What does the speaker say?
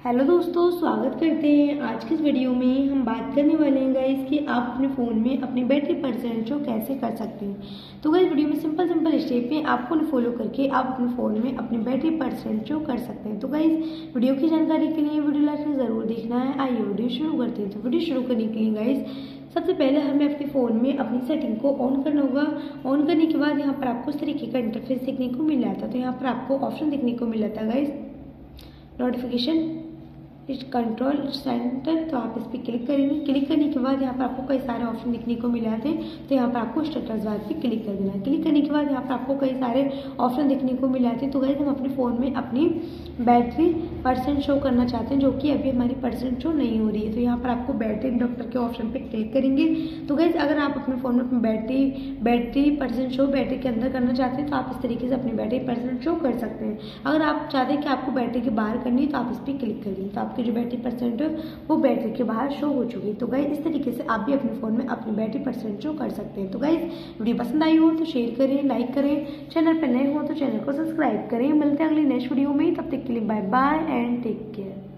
Hello दोस्तों, स्वागत करते हैं। आज की इस वीडियो में हम बात करने वाले हैं गाइस कि आप अपने फ़ोन में अपनी बैटरी परसेंट शो कैसे कर सकते हैं। तो गाइस वीडियो में सिंपल स्टेप है, आपको फॉलो करके आप अपने फ़ोन में अपनी बैटरी परसेंट शो कर सकते हैं। तो गाइस वीडियो की जानकारी के लिए वीडियो लास्ट में ज़रूर देखना है। आइए वीडियो शुरू करते हैं। तो वीडियो शुरू करने के लिए गाइस सबसे पहले हमें अपने फ़ोन में अपनी सेटिंग को ऑन करना होगा। ऑन करने के बाद यहाँ पर आपको इस तरीके का इंटरफेस देखने को मिल जाता है। तो यहाँ पर आपको ऑप्शन देखने को मिल जाता है गाइस, नोटिफिकेशन कंट्रोल सेंटर। तो आप इस पर क्लिक करेंगे। क्लिक करने के बाद यहाँ पर आपको कई सारे ऑप्शन देखने को मिल जाते हैं। तो यहाँ पर आपको स्टेटस बार पे क्लिक कर देना है। क्लिक करने के बाद यहाँ पर आपको कई सारे ऑप्शन देखने को मिल जाते हैं। तो गाइस हम अपने फ़ोन में अपनी बैटरी परसेंट शो करना चाहते हैं, जो कि अभी हमारी परसेंट शो नहीं हो रही है। तो यहाँ पर आपको बैटरी इंडक्टर के ऑप्शन पे क्लिक करेंगे। तो गाइस अगर आप अपने फ़ोन में अपनी बैटरी परसेंट शो बैटरी के अंदर करना चाहते हैं, तो आप इस तरीके से अपनी बैटरी परसेंट शो कर सकते हैं। अगर आप चाहते हैं कि आपको बैटरी के बाहर करनी है, तो आप इस पर क्लिक करिए। तो आपकी जो बैटरी परसेंट है वो बैटरी के बाहर शो हो चुकी है। तो गाइस इस तरीके से आप भी अपने फ़ोन में अपनी बैटरी परसेंट शो कर सकते हैं। तो गाइस वीडियो पसंद आई हो तो शेयर करें, लाइक करें, चैनल पर नए हो तो चैनल को सब्सक्राइब करें। मिलते हैं अगली नेक्स्ट वीडियो में। तब तक के लिए bye bye and take care.